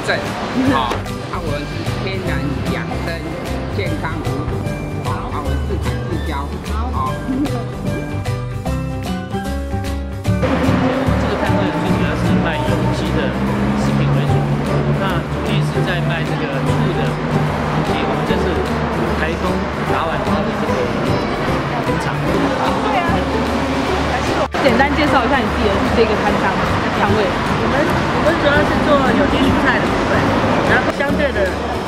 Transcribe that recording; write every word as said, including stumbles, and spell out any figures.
正，好，啊，我们是天然养生、健康无毒，好，啊，我们自产自销，好。 这个摊位最主要是卖有机的食品为主，那主力是在卖这个兔的东西，我们这是台东打碗花的这个农场。 对啊。简单介绍一下你自己的这个摊商摊位。 我们我们主要是做有机蔬菜的部分，然后相对的